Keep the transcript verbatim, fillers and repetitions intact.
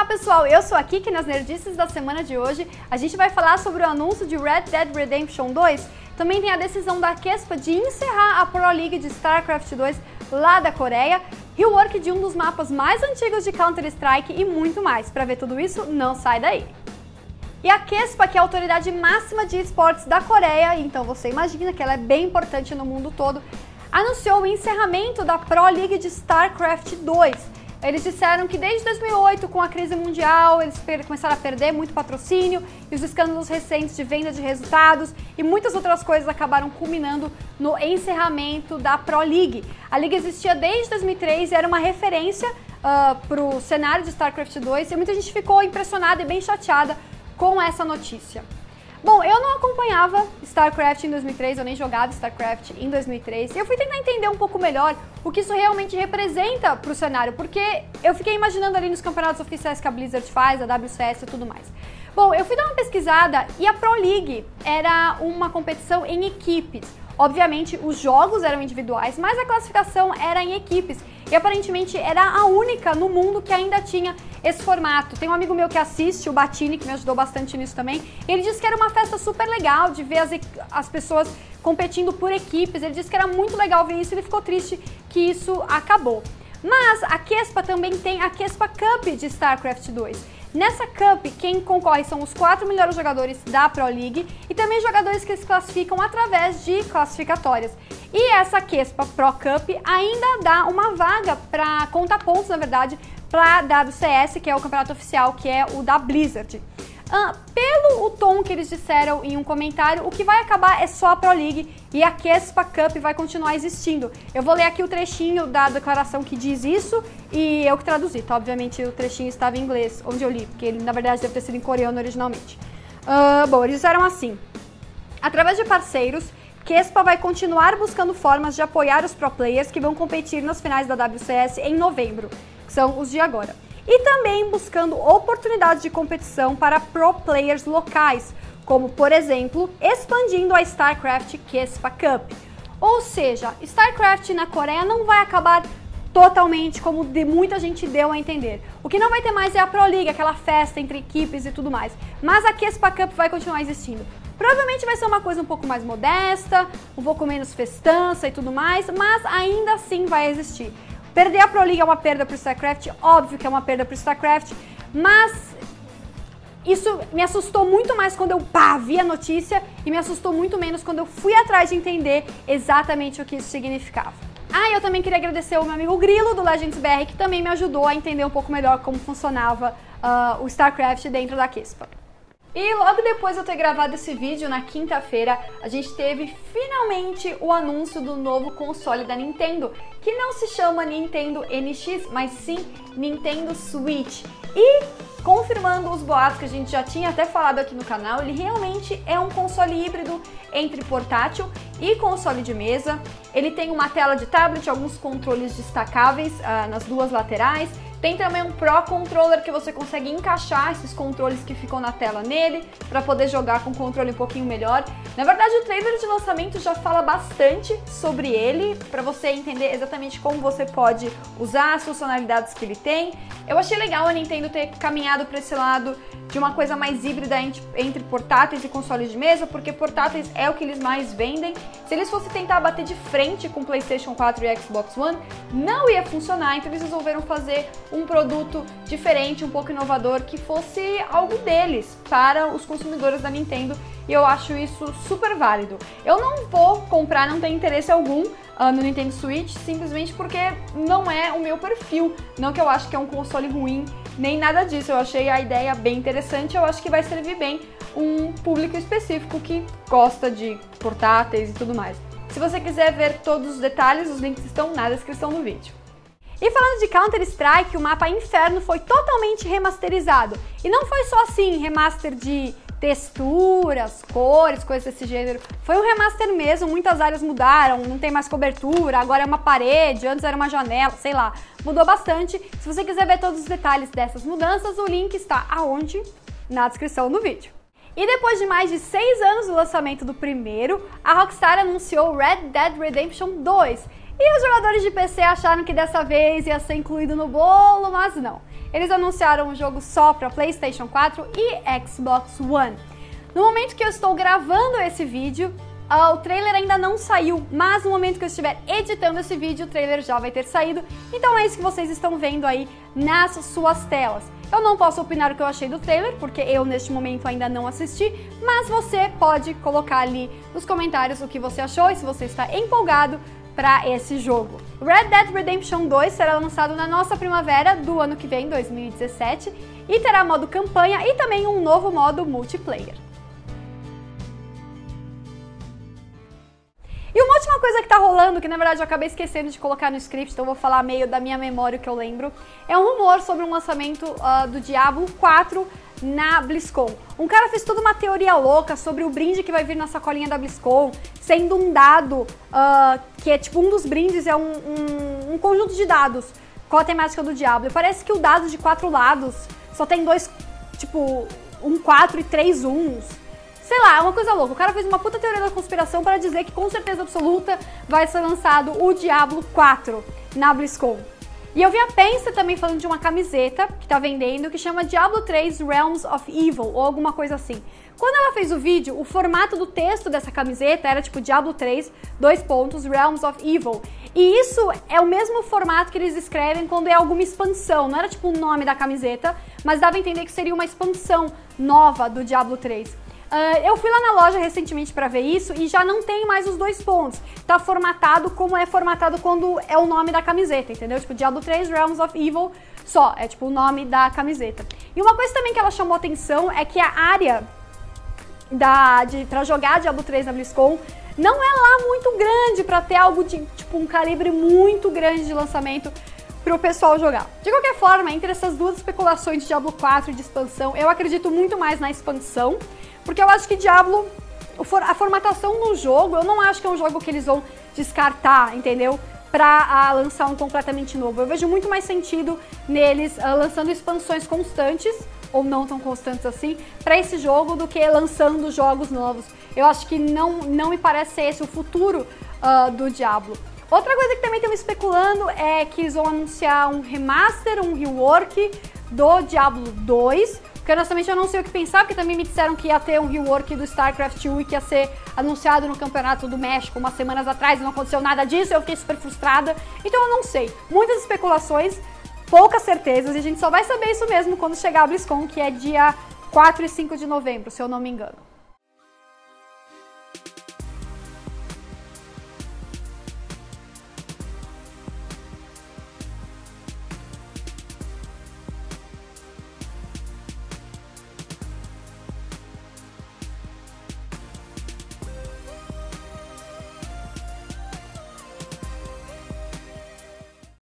pessoal, eu sou a Kiki nas Nerdices da semana de hoje. A gente vai falar sobre o anúncio de Red Dead Redemption dois. Também tem a decisão da Kespa de encerrar a Pro League de StarCraft dois lá da Coreia, rework de um dos mapas mais antigos de Counter-Strike e muito mais. Para ver tudo isso, não sai daí. E a Kespa, que é a autoridade máxima de esportes da Coreia, então você imagina que ela é bem importante no mundo todo, anunciou o encerramento da Pro League de StarCraft dois. Eles disseram que desde dois mil e oito, com a crise mundial, eles começaram a perder muito patrocínio e os escândalos recentes de venda de resultados e muitas outras coisas acabaram culminando no encerramento da Pro League. A liga existia desde dois mil e três e era uma referência uh, para o cenário de StarCraft dois e muita gente ficou impressionada e bem chateada com essa notícia. Bom, eu não acompanhava StarCraft em dois mil e três, eu nem jogava StarCraft em dois mil e três, e eu fui tentar entender um pouco melhor o que isso realmente representa para o cenário, porque eu fiquei imaginando ali nos campeonatos oficiais que a Blizzard faz, a W C S e tudo mais. Bom, eu fui dar uma pesquisada e a Pro League era uma competição em equipes. Obviamente, os jogos eram individuais, mas a classificação era em equipes. E aparentemente era a única no mundo que ainda tinha esse formato. Tem um amigo meu que assiste, o Batini, que me ajudou bastante nisso também. Ele disse que era uma festa super legal de ver as, as pessoas competindo por equipes. Ele disse que era muito legal ver isso e ele ficou triste que isso acabou. Mas a Kespa também tem a Kespa Cup de StarCraft dois. Nessa Cup, quem concorre são os quatro melhores jogadores da Pro League e também jogadores que se classificam através de classificatórias. E essa Kespa Pro Cup ainda dá uma vaga para contar pontos, na verdade, para a W C S, que é o campeonato oficial, que é o da Blizzard. Ah, pelo o tom que eles disseram em um comentário, o que vai acabar é só a Pro League e a Kespa Cup vai continuar existindo. Eu vou ler aqui o trechinho da declaração que diz isso e eu que traduzi, tá? Obviamente o trechinho estava em inglês, onde eu li, porque ele na verdade deve ter sido em coreano originalmente. Uh, bom, eles disseram assim: através de parceiros, Kespa vai continuar buscando formas de apoiar os pro players que vão competir nas finais da W C S em novembro, que são os de agora. E também buscando oportunidades de competição para pro players locais, como, por exemplo, expandindo a StarCraft Kespa Cup. Ou seja, StarCraft na Coreia não vai acabar totalmente como de muita gente deu a entender. O que não vai ter mais é a Pro League, aquela festa entre equipes e tudo mais. Mas a Kespa Cup vai continuar existindo. Provavelmente vai ser uma coisa um pouco mais modesta, um pouco menos festança e tudo mais, mas ainda assim vai existir. Perder a Pro League é uma perda para o StarCraft, óbvio que é uma perda para o StarCraft, mas isso me assustou muito mais quando eu pá, vi a notícia e me assustou muito menos quando eu fui atrás de entender exatamente o que isso significava. Ah, e eu também queria agradecer o meu amigo Grilo do Legends B R, que também me ajudou a entender um pouco melhor como funcionava uh, o StarCraft dentro da Kespa. E logo depois de eu ter gravado esse vídeo, na quinta-feira, a gente teve finalmente o anúncio do novo console da Nintendo, que não se chama Nintendo N X, mas sim Nintendo Switch. E, confirmando os boatos que a gente já tinha até falado aqui no canal, ele realmente é um console híbrido entre portátil e console de mesa. Ele tem uma tela de tablet, alguns controles destacáveis uh, nas duas laterais. Tem também um Pro Controller que você consegue encaixar esses controles que ficam na tela nele para poder jogar com o controle um pouquinho melhor. Na verdade, o trailer de lançamento já fala bastante sobre ele, para você entender exatamente como você pode usar as funcionalidades que ele tem. Eu achei legal a Nintendo ter caminhado para esse lado de uma coisa mais híbrida entre portáteis e consoles de mesa, porque portáteis é o que eles mais vendem. Se eles fossem tentar bater de frente com o PlayStation quatro e Xbox One, não ia funcionar, então eles resolveram fazer um produto diferente, um pouco inovador, que fosse algo deles, para os consumidores da Nintendo, e eu acho isso super válido. Eu não vou comprar, não tenho interesse algum uh, no Nintendo Switch, simplesmente porque não é o meu perfil, não que eu acho que é um console ruim, nem nada disso. Eu achei a ideia bem interessante, eu acho que vai servir bem um público específico que gosta de portáteis e tudo mais. Se você quiser ver todos os detalhes, os links estão na descrição do vídeo. E falando de Counter-Strike, o mapa Inferno foi totalmente remasterizado. E não foi só assim, remaster de texturas, cores, coisas desse gênero. Foi um remaster mesmo, muitas áreas mudaram, não tem mais cobertura, agora é uma parede, antes era uma janela, sei lá. Mudou bastante. Se você quiser ver todos os detalhes dessas mudanças, o link está aonde? Na descrição do vídeo. E depois de mais de seis anos do lançamento do primeiro, a Rockstar anunciou Red Dead Redemption dois. E os jogadores de P C acharam que dessa vez ia ser incluído no bolo, mas não. Eles anunciaram o jogo só para PlayStation quatro e Xbox One. No momento que eu estou gravando esse vídeo, uh, o trailer ainda não saiu, mas no momento que eu estiver editando esse vídeo, o trailer já vai ter saído. Então é isso que vocês estão vendo aí nas suas telas. Eu não posso opinar o que eu achei do trailer, porque eu neste momento ainda não assisti, mas você pode colocar ali nos comentários o que você achou e se você está empolgado para esse jogo. Red Dead Redemption dois será lançado na nossa primavera do ano que vem, dois mil e dezessete, e terá modo campanha e também um novo modo multiplayer. E uma última coisa que tá rolando, que na verdade eu acabei esquecendo de colocar no script, então eu vou falar meio da minha memória o que eu lembro, é um rumor sobre um lançamento uh, do Diablo quatro na BlizzCon. Um cara fez toda uma teoria louca sobre o brinde que vai vir na sacolinha da BlizzCon, sendo um dado, uh, que é tipo um dos brindes, é um, um, um conjunto de dados com a temática do Diablo. E parece que o dado de quatro lados só tem dois, tipo, um quatro e três uns. Sei lá, é uma coisa louca. O cara fez uma puta teoria da conspiração para dizer que com certeza absoluta vai ser lançado o Diablo quatro na BlizzCon. E eu vi a Pensa também falando de uma camiseta que tá vendendo que chama Diablo três Realms of Evil ou alguma coisa assim. Quando ela fez o vídeo, o formato do texto dessa camiseta era tipo Diablo três, dois pontos, Realms of Evil. E isso é o mesmo formato que eles escrevem quando é alguma expansão. Não era tipo o nome da camiseta, mas dava a entender que seria uma expansão nova do Diablo três. Uh, eu fui lá na loja recentemente para ver isso e já não tem mais os dois pontos. Tá formatado como é formatado quando é o nome da camiseta, entendeu? Tipo, Diablo três Realms of Evil só, é tipo o nome da camiseta. E uma coisa também que ela chamou atenção é que a área da, de, pra jogar Diablo três na BlizzCon não é lá muito grande pra ter algo de, tipo, um calibre muito grande de lançamento pro pessoal jogar. De qualquer forma, entre essas duas especulações de Diablo quatro e de expansão, eu acredito muito mais na expansão, porque eu acho que Diablo, a formatação no jogo, eu não acho que é um jogo que eles vão descartar, entendeu? Pra uh, lançar um completamente novo. Eu vejo muito mais sentido neles uh, lançando expansões constantes, ou não tão constantes assim, pra esse jogo do que lançando jogos novos. Eu acho que não, não me parece ser esse o futuro uh, do Diablo. Outra coisa que também estão especulando é que eles vão anunciar um remaster, um rework do Diablo dois, porque honestamente eu não sei o que pensar, porque também me disseram que ia ter um rework do StarCraft um e que ia ser anunciado no Campeonato do México umas semanas atrás e não aconteceu nada disso, eu fiquei super frustrada, então eu não sei. Muitas especulações, poucas certezas, e a gente só vai saber isso mesmo quando chegar a BlizzCon, que é dia quatro e cinco de novembro, se eu não me engano.